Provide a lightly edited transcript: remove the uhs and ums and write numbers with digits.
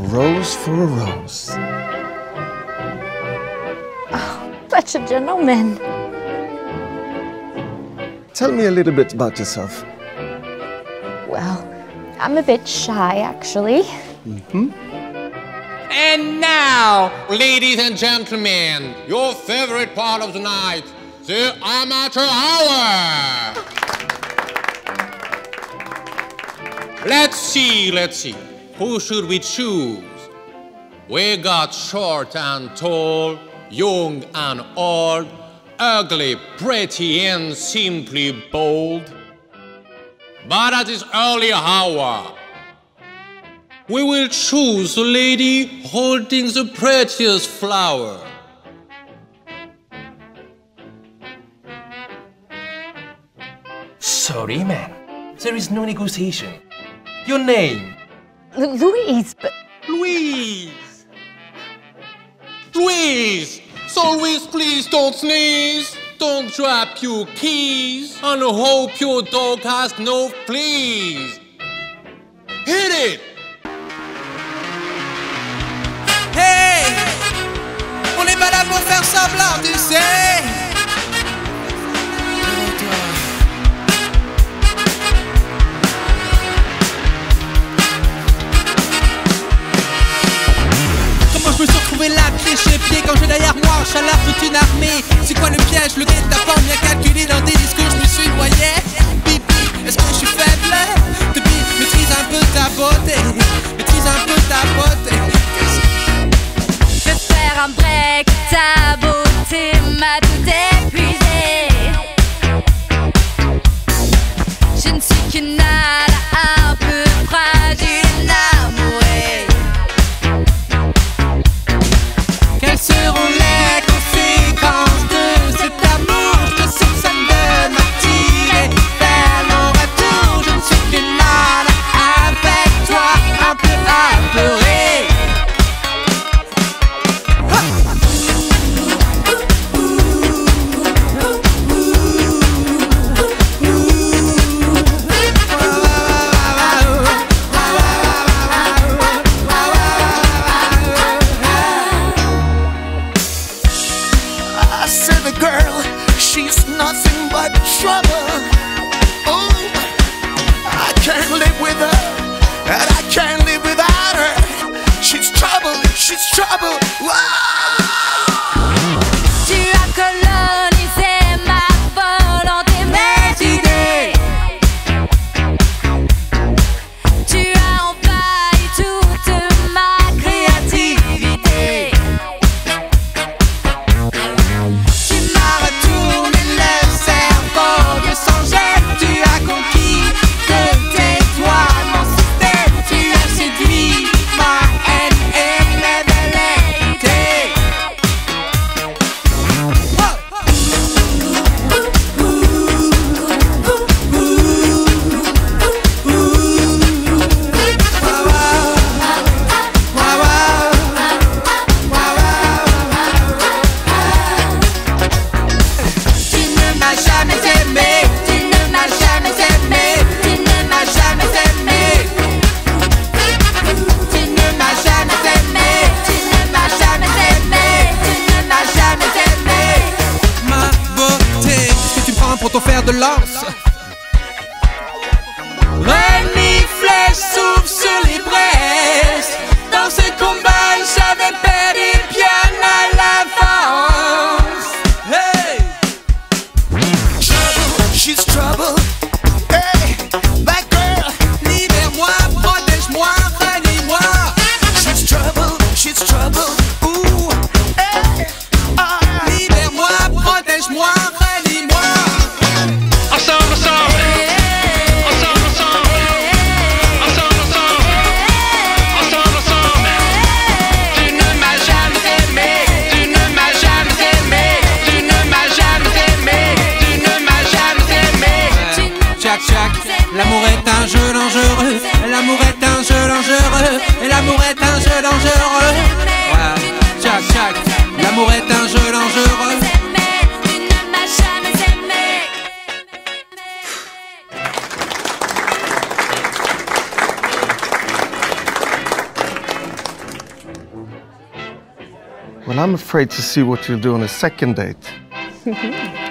rose for a rose. Oh, such a gentleman. Tell me a little bit about yourself. Well, I'm a bit shy, actually. And now, ladies and gentlemen, your favorite part of the night, the amateur hour. Let's see. Who should we choose? We got short and tall, young and old, ugly, pretty, and simply bold. But at this early hour, we will choose the lady holding the prettiest flower. Sorry, man. There is no negotiation. Your name? Louise, but... Louise! Louise! So Louise, please don't sneeze. Don't drop your keys. And hope your dog has no fleas. Hit it! Hey! On n'est pas là pour faire semblant, tu sais! Comment je me suis retrouvé là, pied chez pied, quand j'ai derrière moi en chaleur toute une armée? C'est quoi le piège, le guet-apens bien calculé dans des discours, je me suis noyé? Pipi, est-ce que je suis faible? Depuis, maîtrise un peu ta beauté, maîtrise un peu ta beauté. Je vais faire un break, ta beauté m'a tout épuisé. Je ne suis qu'une âne un peu fragile, amourée. Quelles seront les conséquences de cet amour? Je te soupçonne de m'attirer vers mon retour. Je ne suis qu'une âne avec toi, un peu apeurée. I said the girl, she's nothing but trouble. Oh, I can't live with her, and I can't live without her. She's trouble, she's trouble. Tu as colonisé ma volonté, mes idées. Tu as envahi toute ma créativité. Tu m'as retourné le cerveau, Dieu sans gêne. Tu as conquis de tes doigts mon système. Tu as séduit ma haine et mes velléités. Tu ne m'as jamais aimé, tu ne m'as jamais aimé, tu ne m'as jamais aimé. Tu ne m'as jamais aimé, tu ne m'as jamais aimé, tu ne m'as jamais aimé. Ma beauté, est-ce que tu me prends pour ton fer de lance? Renifler souffle sur les braises. Dans ce combat, j'avais perdu bien à l'avance. Hey! Trouble, she's trouble. Hey, that girl, Libère-moi, protège-moi, renie-moi. she's trouble, she's trouble. Ooh, hey, Libère-moi, protège-moi, renie-moi. Ensemble, ensemble. Ensemble, ensemble. Ensemble, ensemble. Ensemble, ensemble. Tu ne m'as jamais aimé. Tu ne m'as jamais aimé. Tu ne m'as jamais aimé. Tu ne m'as jamais aimé. Tchac, tchac, l'amour est un jeu dangereux. L'amour est un jeu dangereux. Et l'amour est un jeu dangereux. Ouais, tchac, tchac, l'amour est un jeu dangereux. Tu ne m'as jamais aimé. Well, I'm afraid to see what you'll do on a second date.